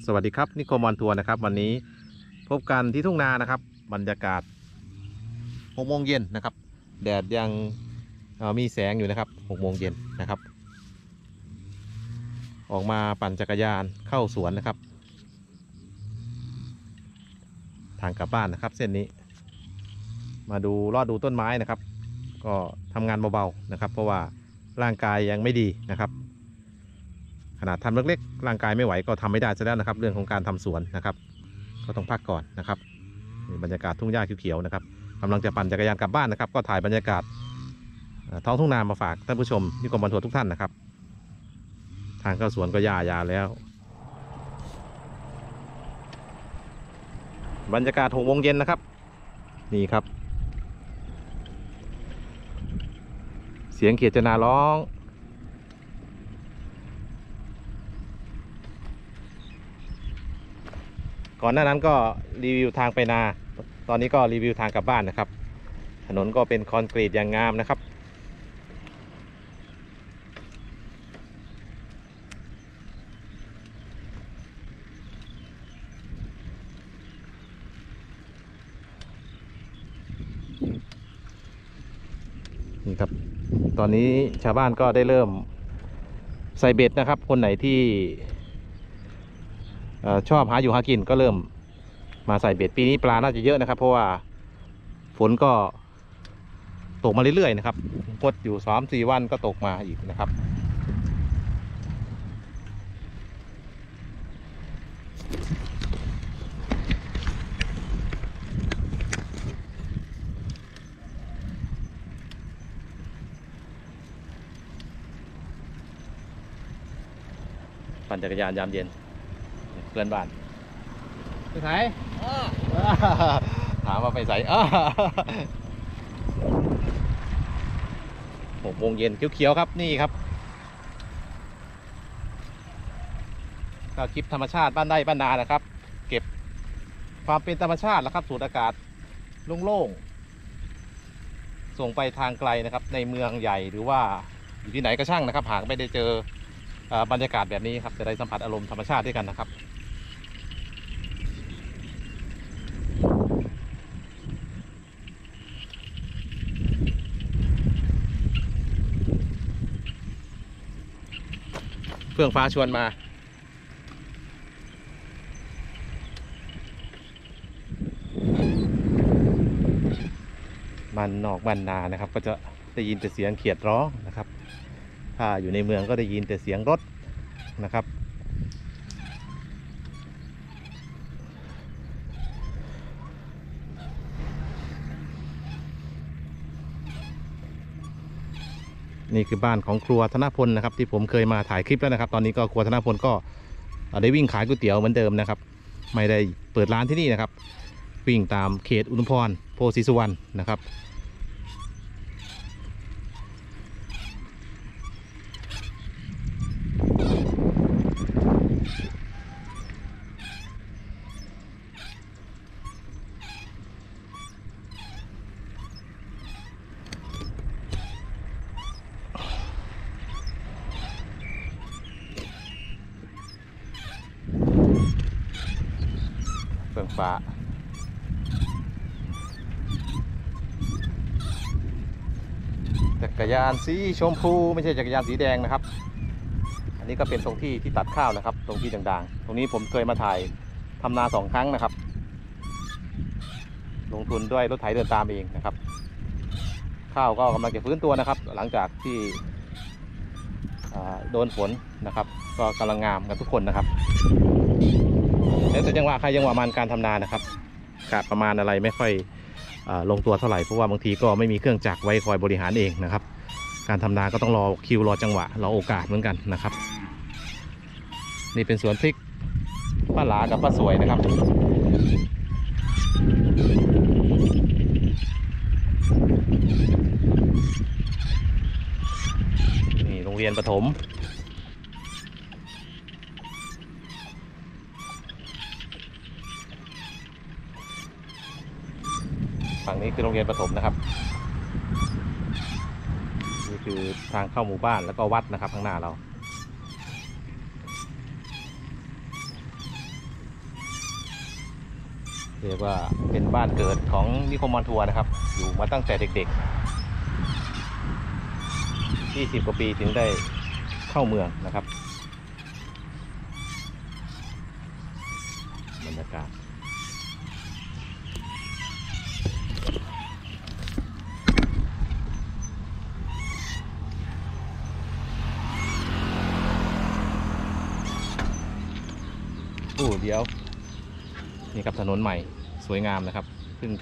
สวัสดีครับนิคมออนทัวร์นะครับวันนี้พบกันที่ทุ่งนานะครับบรรยากาศ6 โมงเย็นนะครับแดดยังมีแสงอยู่นะครับ6 โมงเย็นนะครับออกมาปั่นจักรยานเข้าสวนนะครับทางกลับบ้านนะครับเส้นนี้มาดูลอดดูต้นไม้นะครับก็ทำงานเบาๆนะครับเพราะว่าร่างกายยังไม่ดีนะครับขนาดทำเล็กๆร่างกายไม่ไหวก็ทำไม่ได้ซะแล้วนะครับเรื่องของการทำสวนนะครับก็ต้องพักก่อนนะครับบรรยากาศทุ่งหญ้าเขียวๆนะครับกำลังจะปั่นจักรยานกลับบ้านนะครับก็ถ่ายบรรยากาศท้องทุ่งนามาฝากท่านผู้ชมนิคมออนทัวร์ทุกท่านนะครับทางเข้าสวนก็หญ้ายาแล้วบรรยากาศ6 โมงเย็นนะครับนี่ครับเสียงเขียดจนาร้องก่อนหน้านั้นก็รีวิวทางไปนาตอนนี้ก็รีวิวทางกลับบ้านนะครับถนนก็เป็นคอนกรีตอย่างงามนะครับนี่ครับตอนนี้ชาวบ้านก็ได้เริ่มใส่เบ็ดนะครับคนไหนที่ชอบหาอยู่หากินก็เริ่มมาใส่เบ็ดปีนี้ปลาน่าจะเยอะนะครับเพราะว่าฝนก็ตกมาเรื่อยๆนะครับพดอยู่3-4 วันก็ตกมาอีกนะครับปั่นจักรยานยามเย็นเพื่อนบ้านไปไหนถามว่าไปไหน6 โมงเย็นเขียวๆครับนี่ครับก็คลิปธรรมชาติบ้านไร่บ้านนานะครับเก็บความเป็นธรรมชาติแล้วครับสูดอากาศโล่งๆส่งไปทางไกลนะครับในเมืองใหญ่หรือว่าอยู่ที่ไหนก็ช่างนะครับหากไม่ได้เจอบรรยากาศแบบนี้ครับจะได้สัมผัสอารมณ์ธรรมชาติด้วยกันนะครับเฟื่องฟ้าชวนมามันนอกมันนานะครับก็จะได้ยินแต่เสียงเขียดร้องนะครับถ้าอยู่ในเมืองก็ได้ยินแต่เสียงรถนะครับนี่คือบ้านของครัวธนพลนะครับที่ผมเคยมาถ่ายคลิปแล้วนะครับตอนนี้ก็ครัวธนพลก็ได้วิ่งขายก๋วยเตี๋ยวเหมือนเดิมนะครับไม่ได้เปิดร้านที่นี่นะครับวิ่งตามเขตอุทุมพรโพธิสุวรรณนะครับเฟื่องฟ้าจักรยานสีชมพูไม่ใช่จักรยานสีแดงนะครับอันนี้ก็เป็นตรงที่ตัดข้าวนะครับตรงที่ด่างๆตรงนี้ผมเคยมาถ่ายทำนา2 ครั้งนะครับลงทุนด้วยรถไถเดินตามเองนะครับข้าวก็กำลังจะฟื้นตัวนะครับหลังจากที่โดนฝนนะครับก็กำลังงามกันทุกคนนะครับแล้วแต่จังหวะใครจังหวะมันการทำนานะครับกะประมาณอะไรไม่ค่อยลงตัวเท่าไหร่เพราะว่าบางทีก็ไม่มีเครื่องจักรไว้คอยบริหารเองนะครับการทำนาก็ต้องรอคิวรอจังหวะรอโอกาสเหมือนกันนะครับนี่เป็นสวนพริกป้าหลากับป้าสวยนะครับนี่โรงเรียนประถมฝั่งนี้คือโรงเรียนประถมนะครับนี่คือทางเข้าหมู่บ้านแล้วก็วัดนะครับข้างหน้าเราเรียกว่าเป็นบ้านเกิดของนิคมออนทัวร์นะครับอยู่มาตั้งแต่เด็กๆ20 กว่าปีถึงได้เข้าเมืองนะครับบรรยากาศเดี๋ยวนี่ครับถนนใหม่สวยงามนะครับเพิ่งเท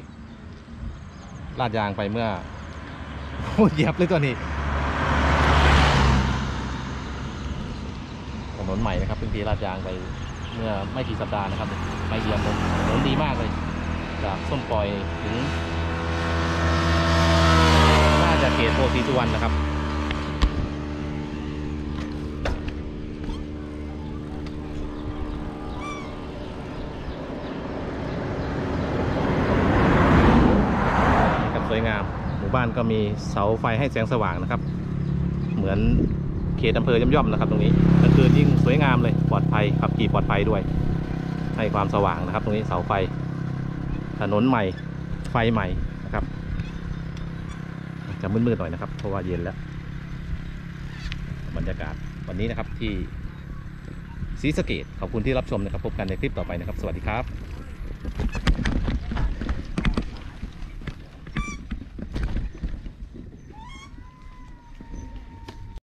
ลาดยางไปเมื่อ เหยียบเลยตัวนี้ถนนใหม่นะครับเพิ่งเทลาดยางไปเมื่อไม่กี่สัปดาห์นะครับไม่เยี่ยมเลยถนนดีมากเลยจากส้มปล่อยถึงน่าจะเขตโพธิสุวรรณนะครับสวยงามหมู่บ้านก็มีเสาไฟให้แสงสว่างนะครับเหมือนเขตอำเภอย่อมๆนะครับตรงนี้กลางคืนยิ่งสวยงามเลยปลอดภัยขับขี่ปลอดภัยด้วยให้ความสว่างนะครับตรงนี้เสาไฟถนนใหม่ไฟใหม่นะครับจะมืดๆหน่อยนะครับเพราะว่าเย็นแล้วบรรยากาศวันนี้นะครับที่ศรีสะเกษขอบคุณที่รับชมนะครับพบกันในคลิปต่อไปนะครับสวัสดีครับ